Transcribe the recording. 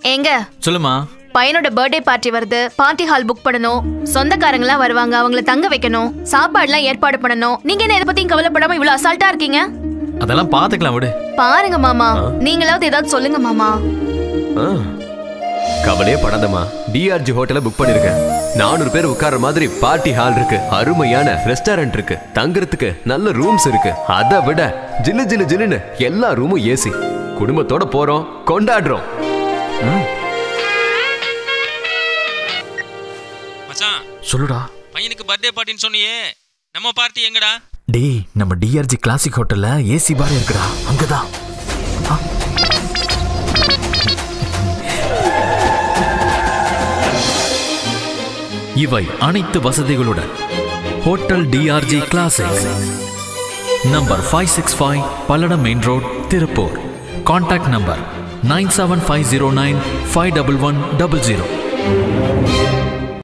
எங்க சொல்லுமா. பையனோட பர்த்டே பார்ட்டி வருது. பார்ட்டி ஹால் புக் பண்ணனும். சொந்தக்காரங்கலாம் வருவாங்க. அவங்கள தங்க வைக்கணும். சாப்பாடுலாம் ஏற்பாடு பண்ணனும். நீங்க என்ன இத பத்தி கவலைப்படாம இவ்ளோ அசால்ட்டா இருக்கீங்க? அதெல்லாம் பாத்துக்கலாம் விடு. பாருங்க மாமா, நீங்களாவது ஏதாவது சொல்லுங்க மாமா. கவலையே படாதம்மா. DRG ஹோட்டல புக் பண்ணிருக்கேன். 400 பேர் உட்கார்ற மாதிரி பார்ட்டி ஹால் இருக்கு. அருமையான ரெஸ்டாரண்ட் இருக்கு. தங்குறதுக்கு நல்ல ரூம்ஸ் இருக்கு. அதை விட ஜில்லு ஜில்லு ஜில்லுன்னு எல்லா ரூமும் ஏசி. குடும்பத்தோட போறோம், கொண்டாடுறோம். மச்சான் சொல்லுடா. பையனுக்கு பர்த்டே பார்ட்டின்னு சொன்னியே, நம்ம பார்ட்டி எங்கடா? டேய், நம்ம DRG கிளாசிக் ஹோட்டல்ல ஏசி பார் இருக்குடா, அங்கதான். இவை அனைத்து வசதிகளுடன் hotel DRG classic, number 565 Palladam main road, Tiruppur. Contact number 9750951100.